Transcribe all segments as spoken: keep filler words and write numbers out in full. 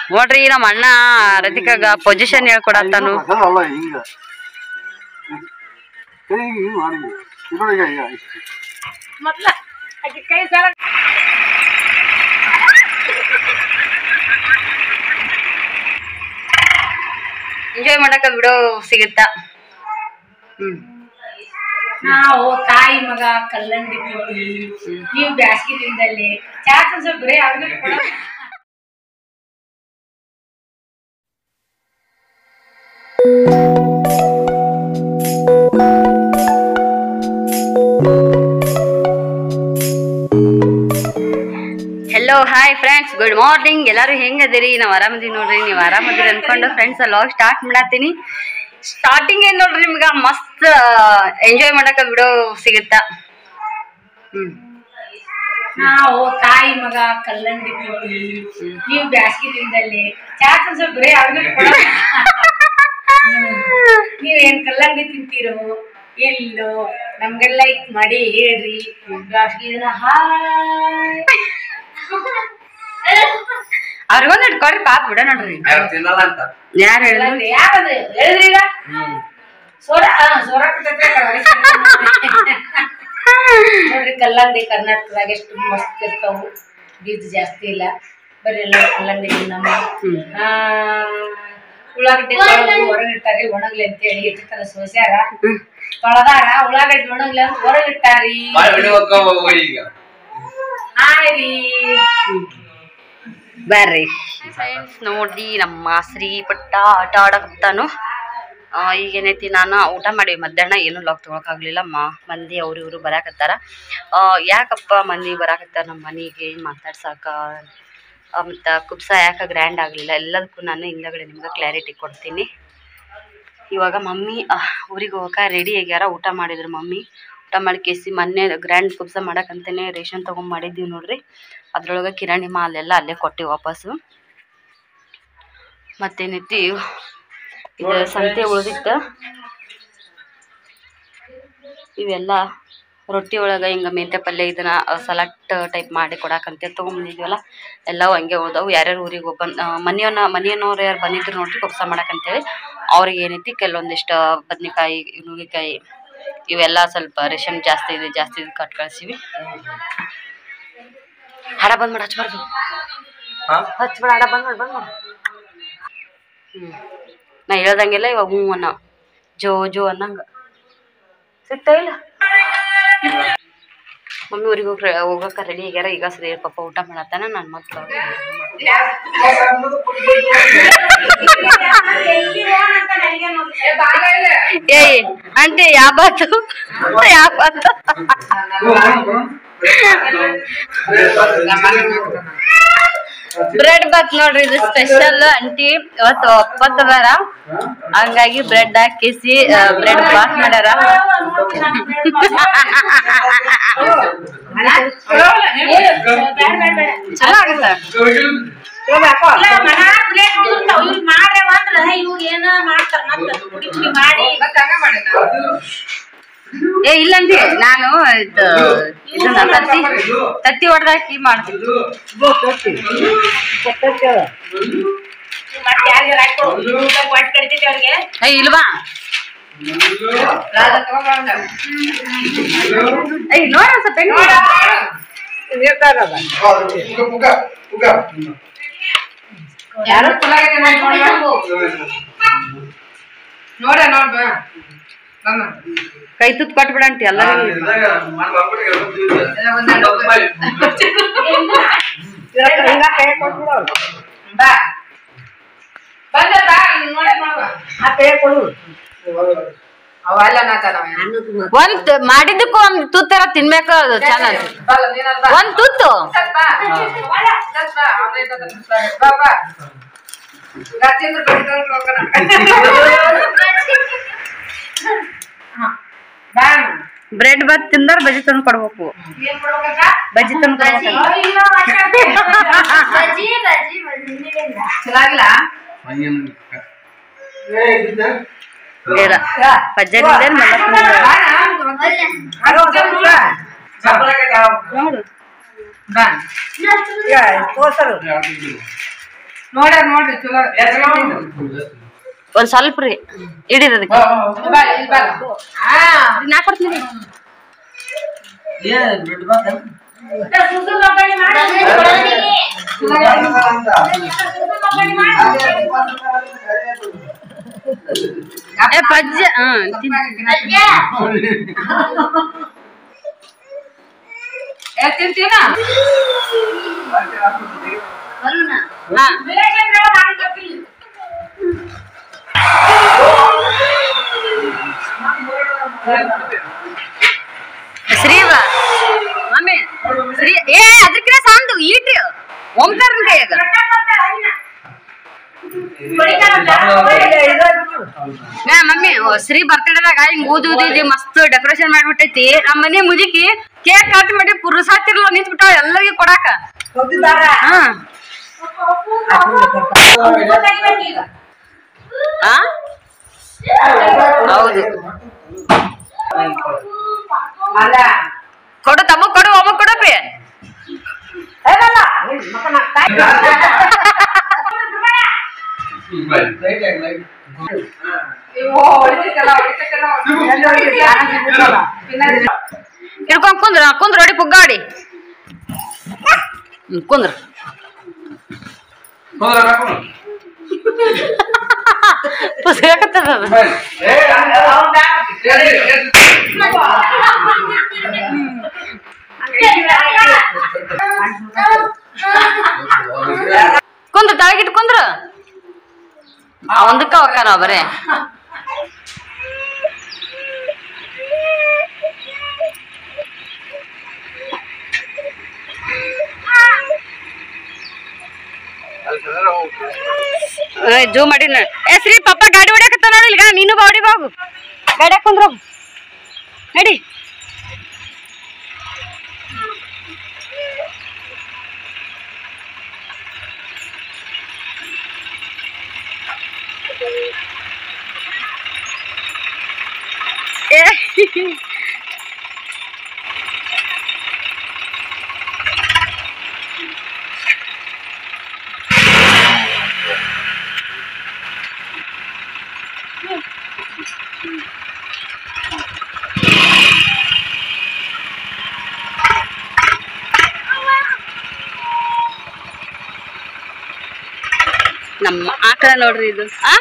ನೋಡ್ರಿ ನಮ್ಮ ಅಣ್ಣ ರತಿಕಾಗ ಪೊಸಿಷನ್ ಹೇಳ್ಕೊಡತ್ತಾನು. ಎಂಜಾಯ್ ಮಾಡಕ ವಿಡಿಯೋ ಸಿಗುತ್ತಾ? ಹ್ಮ್ ನಾವು ತಾಯಿ ಮಗ ಕಲ್ಲಂಗಡಿ ತಿಂತೀವಿ, ನೀವು ಬ್ಯಾಸಗಿ ದಿನದಲ್ಲಿ ಚಾ ಸ್ವಲ್ಪ ಬರೀ ಅವ್ರಿಗೆ ಕೊಡ. Hello hi friends, good morning. ಎಲ್ಲರೂ ಹೆಂಗದಿರಿ? ನಾವು ಆರಾಮದೀವಿ ನೋಡ್ರಿ. ನೀವು ಆರಾಮದಿರಿ ಅನ್ಕೊಂಡು ಫ್ರೆಂಡ್ಸ್ ಲಾಗ್ ಸ್ಟಾರ್ಟ್ ಮಾಡತ್ತೀನಿ. ಸ್ಟಾರ್ಟಿಂಗ್ ಏನ್ ನೋಡ್ರಿ, ನಿಮ್ಗ ಮಸ್ತ್ ಎಂಜಾಯ್ ಮಾಡಕ ವಿಡಿಯೋ ಸಿಗುತ್ತಾ? ಹ್ಮ್ ನಾವು ತಾಯಿ ಮಗ ಕಲ್ಲಂಗಡಿ ತಿಂತೀವಿ, ನೀವು ಬ್ಯಾಸಗಿ ದಿನದಲ್ಲಿ ಚಾ ಸ್ವಲ್ಪ ಬರೀ ಅವ್ರಿಗೆ ಕೊಡ. ನೀವೇನ್ ಕಲ್ಲಂಗಡಿ ತಿಂತೀರೋ ಎಲ್ಲೋ ನಮ್ಗೆಲ್ಲ ಲೈಕ್ ಮಾಡಿ ಹೇಳ್ರಿ. ಬ್ಯಾಸಗಿ ದಿನ ಹಾಯ್ ಅವ್ರಿಗೊಂದು ಇಟ್ಕೊಡ್ರಿ, ಪಾಪ ಬಿಡ ನೋಡ್ರಿ. ಯಾರು ಹೇಳಿದ್ರು? ಯಾರದು ಹೇಳಿದ್ರಿ? ಈಗ ಸೋರ ಸೋರ ನೋಡ್ರಿ, ಕಲ್ಲಂಗಡಿ ಕರ್ನಾಟಕದಾಗ ಎಷ್ಟು ಮಸ್ತ್ ಇರ್ತಾವು. ಬೀಜ ಜಾಸ್ತಿ ಇಲ್ಲ, ಬರೀ ಎಲ್ಲ ಕಲ್ಲಂಗಡಿ ನಮ್ಮ ಉಳ್ಳಾಗಡ್ಡಿ ಹೊರಗಿಟ್ಟಾರಿ ಒಣಗ್ಲಿ ಅಂತೇಳಿ ಇಟ್ಟಿರ್ತಾರ ಸೋಸ್ಯಾರ. ತೊಳದಾರ ಉಳ್ಳಾಗಡ್ಡಿ ಒಣಗ್ಲಿ ಅಂತ ಹೊರಗಿಟ್ಟಾರಿ. ಹಾಯ್ರಿ ಬರ್ರಿ ಫ್ರೆಂಡ್ಸ್. ನೋಡ್ರಿ ನಮ್ಮ ಶ್ರೀ ಪಟ್ಟ ಆಟ ಆಡಕತ್ತಾನು. ಈಗೇನೈತಿ, ನಾನು ಊಟ ಮಾಡಿ ಮಧ್ಯಾಹ್ನ ಏನು ಲಾಗ್ ತೊಗೊಳಕಾಗ್ಲಿಲ್ಲ. ಮಾ ಮಂದಿ ಅವ್ರು ಇವರು ಬರಾಕತ್ತಾರ. ಯಾಕಪ್ಪ ಮಂದಿ ಬರಾಕತ್ತಾರ ನಮ್ಮ ಮನೆಗೆ ಮಾತಾಡ್ಸಾಕ, ಮತ್ತು ಕುಬ್ಸ ಯಾಕೆ ಗ್ರ್ಯಾಂಡ್ ಆಗಲಿಲ್ಲ, ಎಲ್ಲದಕ್ಕೂ ನಾನು ಹಿಂದಗಡೆ ನಿಮ್ಗೆ ಕ್ಲಾರಿಟಿ ಕೊಡ್ತೀನಿ. ಇವಾಗ ಮಮ್ಮಿ ಊರಿಗೆ ಹೋಗಕ್ಕೆ ರೆಡಿ ಆಗ್ಯಾರ. ಊಟ ಮಾಡಿದ್ರು ಮಮ್ಮಿ. ಊಟ ಮಾಡಿ ಕೇಸಿ ಮೊನ್ನೆ ಗ್ರ್ಯಾಂಡ್ ಕುಬ್ಸ ಮಾಡಕ್ಕಂತಲೇ ರೇಷನ್ ತೊಗೊಂಡು ಮಾಡಿದ್ದೀವಿ ನೋಡ್ರಿ. ಅದ್ರೊಳಗೆ ಕಿರಾಣಿ ಮಾಲೆಲ್ಲ ಅಲ್ಲೇ ಕೊಟ್ಟು ವಾಪಸ್ಸು. ಮತ್ತೇನೈತಿ, ಇದು ಸಂತೆ ಉಳಿದಿತ್ತು. ಇವೆಲ್ಲ ರೊಟ್ಟಿ ಒಳಗೆ ಹಿಂಗೆ ಮೆಂತ್ಯ ಪಲ್ಯ ಇದನ್ನ ಸಲಾಡ್ ಟೈಪ್ ಮಾಡಿ ಕೊಡಕ್ಕಂತ ತೊಗೊಂಬಂದಿದ್ವಲ್ಲ, ಎಲ್ಲವೂ ಹಂಗೆ ಉಳ್ದವು. ಯಾರ್ಯಾರು ಊರಿಗೆ ಹೋಗಿ ಬಂದು ಮನೆಯನ್ನ ಮನೆಯನ್ನವ್ರು ಯಾರು ಬಂದಿದ್ರು ನೋಡ್ರಿ ಕುಬ್ಸ ಮಾಡಕ್ಕಂತೇಳಿ, ಅವ್ರಿಗೆ ಏನೈತಿ ಕೆಲವೊಂದಿಷ್ಟು ಬದ್ನೆಕಾಯಿ, ನುಗ್ಗೆಕಾಯಿ ಇವೆಲ್ಲ ಸ್ವಲ್ಪ ರೇಷನ್ ಜಾಸ್ತಿ ಇದೆ ಜಾಸ್ತಿ ಇದೆ ಕಟ್ ಕಳಿಸಿವಿ. ಹಾಡ ಬಂದ್ ಮಾಡಿ ಹಚ್ಬಾರ್ದು, ಹಚ್ಬೇಡ, ಹಾಡ ಬಂದ್ ಮಾಡಿ ಬಂದ್ ಮಾಡಿ. ಹ್ಞೂ ನಾ ಹೇಳ್ದಂಗೆಲ್ಲ ಇವಾಗ ಹ್ಞೂ ಅನ್ನ ಜೋ ಜೋ ಅನ್ನಂಗೆ ಸಿಗ್ತಾ ಇಲ್ಲ. ಮಮ್ಮಿ ಊರಿಗೆ ಹೋಗಿ ಹೋಗಕ್ಕೆ ರೆಡಿ ಆಗ್ಯಾರ. ಈಗ ಸರಿ ಪಾಪ ಊಟ ಮಾಡತ್ತಾನ. ನನ್ನ ಮಕ್ಕಳು ಏಯ್ ಆಂಟಿ ಯಾಬಾತು ಯಾಬಾತು ಬ್ರೆಡ್ ಬಾತ್ ನೋಡ್ರಿ, ಇದು ಸ್ಪೆಷಲ್. ಅಂಟಿ ಇವತ್ತು ಒಪ್ಪತ್ತದಾರ, ಹಂಗಾಗಿ ಬ್ರೆಡ್ ಹಾಕಿಸಿ ಬ್ರೆಡ್ ಬಾತ್ ಮಾಡ್ಯಾರ. ಚಲೋ ಆಗುತ್ತೆ. ಏ ಇಲ್ಲಂಟಿ, ನಾನು ಇದು ಇದನ್ನ ತತ್ತಿ ತತ್ತಿ ಹೊಡೆದಾಕಿ ಮಾಡ್ತೀನಿ. ಏ ಇಲ್ವಾ? ಏಯ್ ನೋಡ ಸ್ವಲ್ಪ ನೋಡ ನೋಡ್ ಕೈ ತುತ್ತು ಕೊಟ್ಬಿಡಂಟಿ ಎಲ್ಲ. ಒಂದ್ ಮಾಡಿದ್ದಕ್ಕೂ ಒಂದ್ ತುತ್ತರ ತಿನ್ಬೇಕು, ಅದು ಚೆನ್ನಾಗಿ. ಒಂದ್ ತುತ್ತು ಬ್ರೆಡ್ ಬಾತ್ ತಿಂದಾರ ಬಜ್ಜಿ ತಂದು ಕೊಡ್ಬೇಕು. ಬಜ್ಜಿ ತಂದು ಚೆನ್ನಾಗಿಲ್ಲ. ಪಜ್ಜನಿಂದ ನೋಡು ನೋಡ್ರಿ ನೋಡ್ರಿ ಚಲೋ ಒಂದ್ ಸ್ವಲ್ಪ ರೀ ಇಡಿರಿ ಅದಕ್ಕೆ ನಾ ಕೊಡ್ತೀನಿ ಪಜ್ಜ ತಿಂತೀನ ಶ್ರೀವ ಮಮ್ಮಿ ಶ್ರೀ ಏ ಅದಕ್ಕಿಂತ ಸಾಂದು ಈಟ್ ಓಂಕಾರನ ಕೈಯಾಗ ಮಮ್ಮಿ ಶ್ರೀ ಬರ್ತಡೇದಾಗ ಹಿಂಗ್ ಊದಿ ಊದಿ ಮಸ್ತ್ ಡೆಕೋರೇಷನ್ ಮಾಡ್ಬಿಟ್ಟೈತಿ ನಮ್ಮ ಮನೆ ಮುದುಕಿ ಕೇಕ್ ಕಟ್ ಮಾಡಿ ಪುರುಸಾತಿರ್ಲ ನಿಂತ್ಬಿಟ್ಟ ಎಲ್ಲರಿಗೂ ಕೊಡಾಕ ಹಾ ಹೌದು ಕೊಡು ತಮ್ಮ ಕೊಡು ಅಮ್ಮ ಕೊಡಪ್ಪಿ ಹಿಡ್ಕೊಂಡ್ ಕುಂದ್ರ ಕುಂದ್ರ ಹೊಡಿ ಪುಗ್ಗಾಡಿ ಕುಂದ್ರ ಕುಂದ್ರ ತಳಗಿಟ್ಟು ಕುಂದ್ರ ಒಂದಕ್ಕ ಹೋಗ್ತಾನ ಬರೇ ಜೂ ಮಾಡಿ ಏ ಶ್ರೀ ಪಪ್ಪ ಗಾಡಿ ಹೊಡ್ಯಾಕತ್ತ ನೋಡಿ ಈಗ ನೀನು ಬಾಡಿ ಬಾಗು ಗಾಡಿ ಹಾಕೊಂಡ್ರ ನಡಿ ಏ ನಮ್ಮ ಆಕಳ ನೋಡ್ರಿ ಇದು ಆ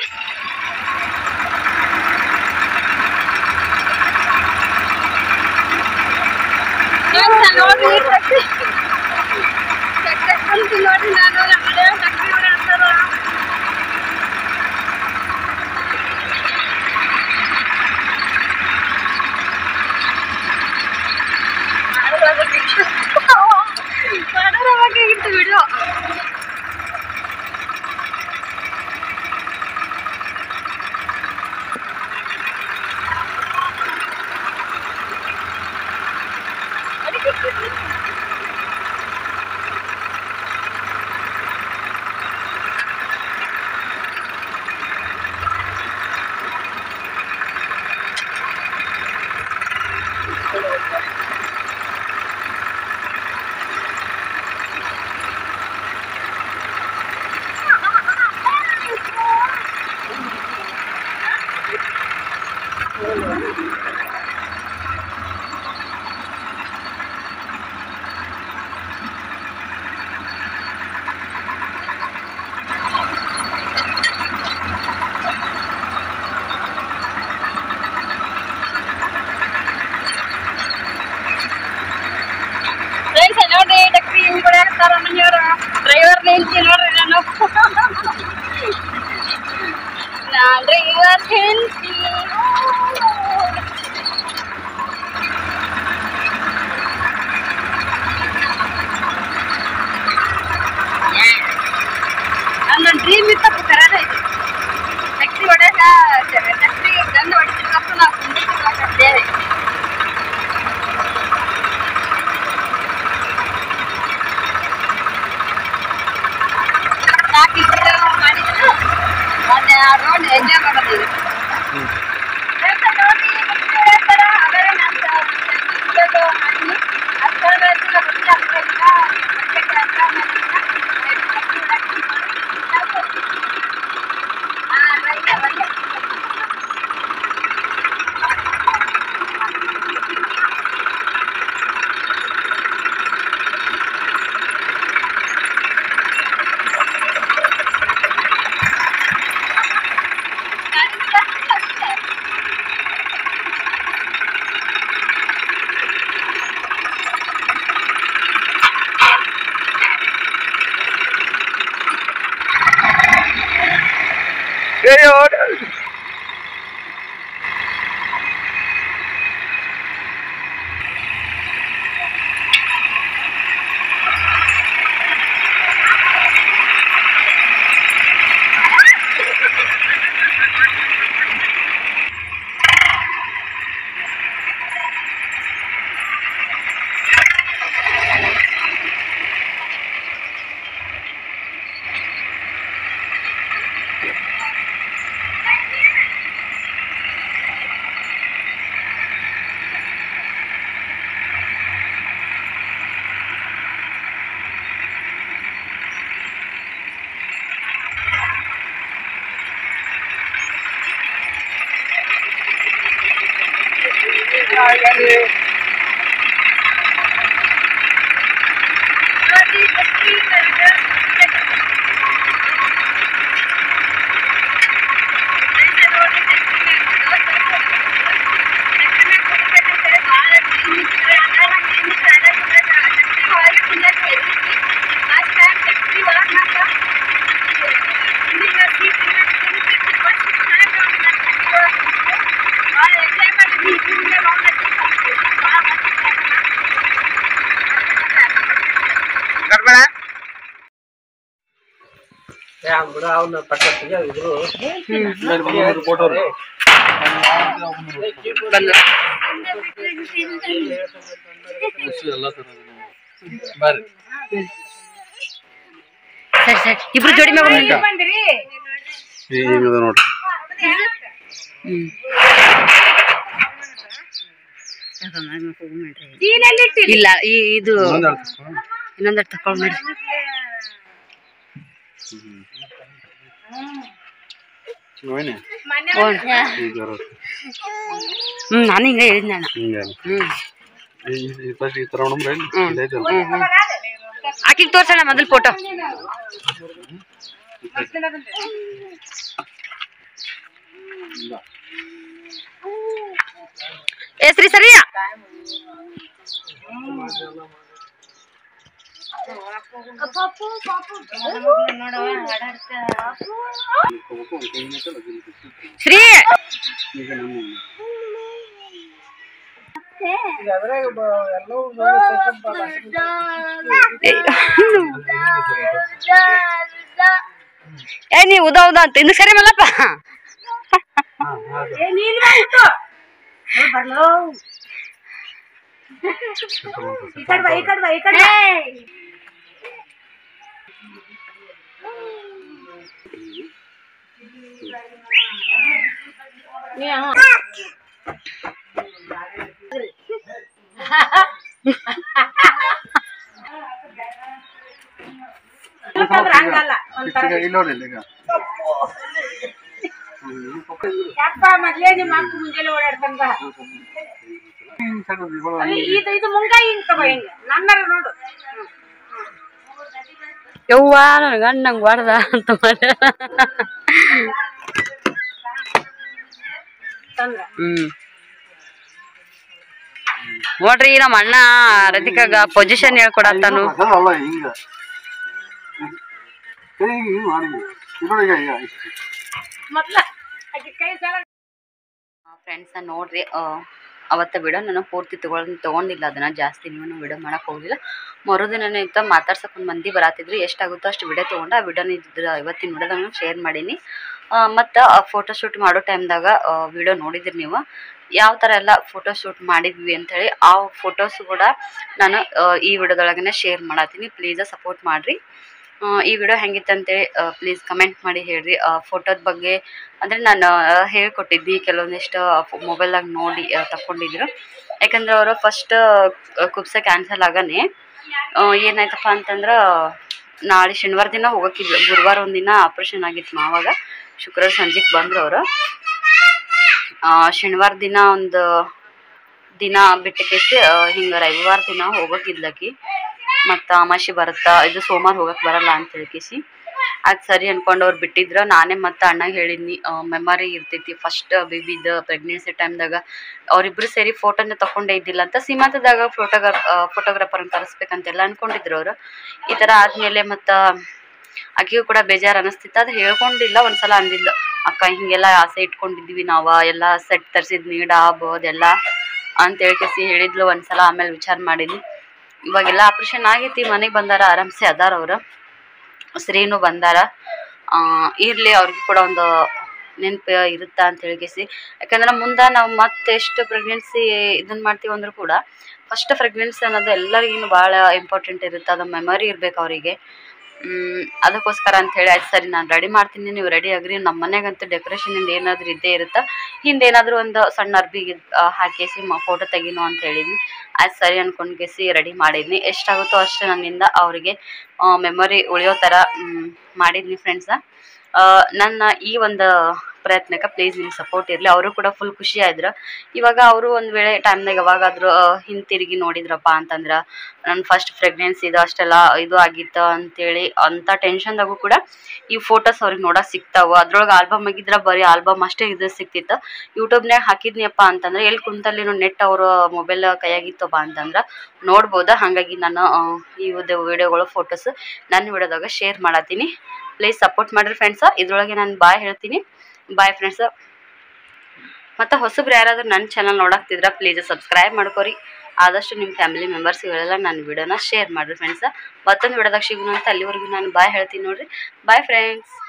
ನೋಡ್ರಿ ನಾನು ಮಾಡೋರಾಗಿತ್ತು ವಿಡಿಯೋ ನೋಡ್ರಿ ಡಕ್ರಿ ಹಿಂಗ್ ಕೊಡಾಕ್ತಾರ ಮನೆಯವ್ರ ಡ್ರೈವರ್ ನಿಂತಿ ನೋಡ್ರಿ ನಾನು ನಾ ಡ್ರೈವರ್ ಹೆಂಡ್ತಿ ನನ್ನ ಡ್ರೀಮ್ ಇತ್ತಪ್ಪ ಕರೆದೈತಿ ಡಕ್ರಿ ಹೊಡ್ಯಾಕ ಡಕ್ರಿ ಗಂಡ ಹೊಡಿತಿರ್ಬೇಕು ನಾವು ಕುಂದಿರ್ಬೇಕಂತೇಳಿ ಮಾಡಿದ್ರು ಒಂದ್ ರೋಡ್ ಎಂಜಾಯ್ ಮಾಡೋದು ಈಗ ಸರಿ ಸರಿ ಇಬ್ರು ಜೋಡಿ ಮ್ಯಾಗ ನೋಡ್ರಿ. ಇಲ್ಲ ಇದು ಇನ್ನೊಂದ್ ತಕೊಂಡ್ ಮಾಡ್ರಿ. ಹ್ಮ್ ನಾನು ಹಿಂಗ ಹೇಳಿದ್ನ ಆಕಿಗೆ ತೋರ್ಸೋಣ ಮೊದಲು ಫೋಟೋ. ಹೆಸ್ರಿ ಸರಿಯಾ ಶ್ರೀ ಏ ನೀ ಉದಾ ಉದಾ ಅಂತ ಇನ್ನು ಸರಿ ಮಲ್ಲಪ್ಪ ಮೊದ್ಲೇ ನಿಮ್ಮ ಅಕ್ಕ ಮುಂಜಾನೆ ಓಡಾಡ್ತಂಗ ಇದು ಇದು ಮುಂಗಾಯಿ ಹಿಂಗ್ ತಗೋ ಹಿಂಗ ನನ್ನರ ನೋಡು ಯವ್ವ ನನ್ ಗಂಡ ನಂಗೆ ಬಾರ್ದ ಅಂತ ಹ್ಮ್ ನೋಡ್ರಿ ನಮ್ಮ ಅಣ್ಣ ರತಿಕಾಗ ಪೊಸಿಷನ್ ಹೇಳ್ಕೊಡತ್ತಾನು. ಫ್ರೆಂಡ್ಸ್ ನೋಡ್ರಿ ಅವತ್ತ ವಿಡಿಯೋ ನಾನು ಪೂರ್ತಿ ತಗೊಳ್ ತೊಗೊಂಡಿಲ್ಲ ಅದನ್ನ ಜಾಸ್ತಿ ನೀವು ವಿಡಿಯೋ ಮಾಡಕ್ ಹೋಗಿಲ್ಲ. ಮರುದಿನ ಇತ್ತ ಮಾತಾಡ್ಸಕ್ಕೆ ಒಂದು ಮಂದಿ ಬರತ್ತಿದ್ರು, ಎಷ್ಟಾಗುತ್ತೋ ಅಷ್ಟು ವಿಡಿಯೋ ತೊಗೊಂಡು ಆ ವಿಡಿಯೋನ ಇದ್ರ ಇವತ್ತಿನ ವಿಡಿಯೋದಾಗ ಶೇರ್ ಮಾಡೀನಿ. ಮತ್ತು ಫೋಟೋಶೂಟ್ ಮಾಡೋ ಟೈಮ್ದಾಗ ವಿಡಿಯೋ ನೋಡಿದ್ರಿ ನೀವು ಯಾವ ಥರ ಎಲ್ಲ ಫೋಟೋಶೂಟ್ ಮಾಡಿದ್ವಿ ಅಂಥೇಳಿ. ಆ ಫೋಟೋಸ್ ಕೂಡ ನಾನು ಈ ವಿಡಿಯೋದೊಳಗನೆ ಶೇರ್ ಮಾಡತ್ತೀನಿ. ಪ್ಲೀಸ್ ಸಪೋರ್ಟ್ ಮಾಡಿರಿ. ಈ ವಿಡಿಯೋ ಹೆಂಗಿತ್ತಂತೇಳಿ ಪ್ಲೀಸ್ ಕಮೆಂಟ್ ಮಾಡಿ ಹೇಳ್ರಿ. ಫೋಟೋದ ಬಗ್ಗೆ ಅಂದರೆ ನಾನು ಹೇಳ್ಕೊಟ್ಟಿದ್ದಿ ಕೆಲವೊಂದಿಷ್ಟು ಮೊಬೈಲ್ದಾಗ ನೋಡಿ ತಗೊಂಡಿದ್ರು. ಯಾಕಂದ್ರೆ ಅವರು ಫಸ್ಟ್ ಕುಬ್ಸ ಕ್ಯಾನ್ಸಲ್ ಆಗನೇ ಏನಾಯ್ತಪ್ಪ ಅಂತಂದ್ರೆ ನಾಳೆ ಶನಿವಾರ ದಿನ ಹೋಗೋಕ್ಕಿಲ್ಲ, ಗುರುವಾರ ಒಂದಿನ ಆಪ್ರೇಷನ್ ಆಗಿತ್ತು ಮಾವಾಗ, ಶುಕ್ರವಾರ ಸಂಜೆಗೆ ಬಂದರು ಅವರು. ಶನಿವಾರ ದಿನ ಒಂದು ದಿನ ಬಿಟ್ಟಕ್ಕೆಸಿ ಹಿಂಗೆ ರವಿವಾರ ದಿನ ಹೋಗೋಕ್ಕಿದ್ಲಕ್ಕಿ, ಮತ್ತು ಅಮಾಶಿ ಬರುತ್ತಾ ಇದು ಸೋಮವಾರ ಹೋಗಕ್ಕೆ ಬರಲ್ಲ ಅಂತ ಹೇಳ್ಕಿಸಿ ಅದು ಸರಿ ಅಂದ್ಕೊಂಡು ಅವ್ರು ಬಿಟ್ಟಿದ್ರು. ನಾನೇ ಮತ್ತು ಅಣ್ಣಗೆ ಹೇಳಿದ್ನಿ ಮೆಮರಿ ಇರ್ತೈತಿ ಫಸ್ಟ್ ಬೇಬಿದು ಪ್ರೆಗ್ನೆನ್ಸಿ ಟೈಮ್ದಾಗ ಅವರಿಬ್ಬರು ಸೇರಿ ಫೋಟೋನ ತೊಗೊಂಡೇ ಇದ್ದಿಲ್ಲ ಅಂತ. ಸೀಮಂತದಾಗ ಫೋಟೋಗ್ರಾ ಫೋಟೋಗ್ರಾಫರ್ನ ಕರೆಸ್ಬೇಕಂತೆಲ್ಲ ಅಂದ್ಕೊಂಡಿದ್ರು ಅವರು. ಈ ಥರ ಆದಮೇಲೆ ಮತ್ತು ಆಕೆಗೂ ಕೂಡ ಬೇಜಾರು ಅನ್ನಿಸ್ತಿತ್ತು. ಅದು ಹೇಳ್ಕೊಂಡಿಲ್ಲ, ಒಂದ್ಸಲ ಅಂದಿಲ್ಲ ಅಕ್ಕ ಹಿಂಗೆಲ್ಲ ಆಸೆ ಇಟ್ಕೊಂಡಿದ್ವಿ ನಾವು ಎಲ್ಲ ಸೆಟ್ ತರಿಸಿದ್ನಿ ಡಾಬ್ ಅದೆಲ್ಲ ಅಂತೇಳಿ ಕೇಸಿ ಹೇಳಿದ್ಲು ಒಂದ್ಸಲ. ಆಮೇಲೆ ವಿಚಾರ ಮಾಡಿದ್ವಿ ಇವಾಗೆಲ್ಲ ಆಪ್ರೇಷನ್ ಆಗೈತಿ, ಮನೆಗೆ ಬಂದಾರ, ಆರಾಮ್ಸೆ ಅದಾರ ಅವರು. ಶ್ರೀನು ಬಂದಾರ. ಇರಲಿ ಅವ್ರಿಗೆ ಕೂಡ ಒಂದು ನೆನಪು ಇರುತ್ತಾ ಅಂತ ಹೇಳಿಕೇಸಿ. ಯಾಕಂದ್ರೆ ಮುಂದೆ ನಾವು ಮತ್ತೆ ಎಷ್ಟು ಪ್ರೆಗ್ನೆನ್ಸಿ ಇದನ್ನು ಮಾಡ್ತೀವಿ ಅಂದರೂ ಕೂಡ ಫಸ್ಟ್ ಪ್ರೆಗ್ನೆನ್ಸಿ ಅನ್ನೋದು ಎಲ್ಲರಿಗೂ ಭಾಳ ಇಂಪಾರ್ಟೆಂಟ್ ಇರುತ್ತೆ. ಅದು ಮೆಮೊರಿ ಇರಬೇಕು ಅವರಿಗೆ. ಅದಕ್ಕೋಸ್ಕರ ಅಂಥೇಳಿ ಆಯ್ತು ಸರಿ ನಾನು ರೆಡಿ ಮಾಡ್ತೀನಿ, ನೀವು ರೆಡಿ ಆಗ್ರಿ. ನಮ್ಮ ಮನೆಗಂತೂ ಡೆಕೋರೇಷನಿಂದ ಏನಾದರೂ ಇದ್ದೇ ಇರುತ್ತೆ. ಹಿಂದೆ ಏನಾದರೂ ಒಂದು ಸಣ್ಣ ಅರ್ಬಿಗೆ ಹಾಕೇಸಿ ಮ ಫೋಟೋ ತೆಗಿನೋ ಅಂತ ಹೇಳಿದ್ನಿ. ಆಯ್ತು ಸರಿ ಅಂದ್ಕೊಂಡು ಕೇಸಿ ರೆಡಿ ಮಾಡಿದ್ನಿ. ಎಷ್ಟಾಗುತ್ತೋ ಅಷ್ಟು ನನ್ನಿಂದ ಅವರಿಗೆ ಮೆಮೊರಿ ಉಳಿಯೋ ಥರ ಮಾಡಿದ್ನಿ ಫ್ರೆಂಡ್ಸ. ನನ್ನ ಈ ಒಂದು ಪ್ರಯತ್ನಕ್ಕೆ ಪ್ಲೀಸ್ ನಿಮ್ಮ ಸಪೋರ್ಟ್ ಇರಲಿ. ಅವರು ಕೂಡ ಫುಲ್ ಖುಷಿ ಆಯ್ದ್ರು. ಇವಾಗ ಅವರು ಒಂದು ವೇಳೆ ಟೈಮ್ನಾಗ ಯಾವಾಗಾದರೂ ಹಿಂತಿರುಗಿ ನೋಡಿದ್ರಪ್ಪ ಅಂತಂದ್ರೆ ನನ್ನ ಫಸ್ಟ್ ಪ್ರೆಗ್ನೆನ್ಸಿ ಇದು ಅಷ್ಟೆಲ್ಲ ಇದು ಆಗಿತ್ತು ಅಂತೇಳಿ ಅಂಥ ಟೆನ್ಷನ್ದಾಗೂ ಕೂಡ ಈ ಫೋಟೋಸ್ ಅವ್ರಿಗೆ ನೋಡೋಕೆ ಸಿಗ್ತಾವೆ. ಅದ್ರೊಳಗೆ ಆಲ್ಬಮ್ ಆಗಿದ್ರೆ ಬರೀ ಆಲ್ಬಮ್ ಅಷ್ಟೇ ಇದು ಸಿಕ್ತಿತ್ತು. ಯೂಟ್ಯೂಬ್ನಾಗ ಹಾಕಿದ್ನಿಯಪ್ಪ ಅಂತಂದ್ರೆ ಎಲ್ಲಿ ಕುಂತಲ್ಲಿನೂ ನೆಟ್ ಅವರು ಮೊಬೈಲ್ ಕೈಯಾಗಿತ್ತಪ್ಪ ಅಂತಂದ್ರೆ ನೋಡ್ಬೋದು. ಹಾಗಾಗಿ ನಾನು ಈ ವಿಡಿಯೋಗಳು ಫೋಟೋಸ್ ನನ್ನ ವಿಡಿಯೋದಾಗ ಶೇರ್ ಮಾಡತ್ತೀನಿ. ಪ್ಲೀಸ್ ಸಪೋರ್ಟ್ ಮಾಡಿರಿ ಫ್ರೆಂಡ್ಸ. ಇದ್ರೊಳಗೆ ನಾನು ಬಾಯ್ ಹೇಳ್ತೀನಿ. Bye friends. ಮತ್ತು ಹೊಸಬ್ರು ಯಾರಾದರೂ ನನ್ನ ಚಾನಲ್ ನೋಡಾಕ್ತಿದ್ರೆ ಪ್ಲೀಸ್ ಸಬ್ಸ್ಕ್ರೈಬ್ ಮಾಡ್ಕೊರಿ. ಆದಷ್ಟು ನಿಮ್ಮ ಫ್ಯಾಮಿಲಿ ಮೆಂಬರ್ಸ್ಗಳೆಲ್ಲ ನನ್ನ ವಿಡಿಯೋನ ಶೇರ್ ಮಾಡಿರಿ ಫ್ರೆಂಡ್ಸ. ಮತ್ತೊಂದು ವಿಡಿಯೋದಾಗ ಸಿಗೋಣ ಅಂತ. ಅಲ್ಲಿವರೆಗೂ ನಾನು ಬಾಯ್ ಹೇಳ್ತೀನಿ ನೋಡಿರಿ. Bye friends.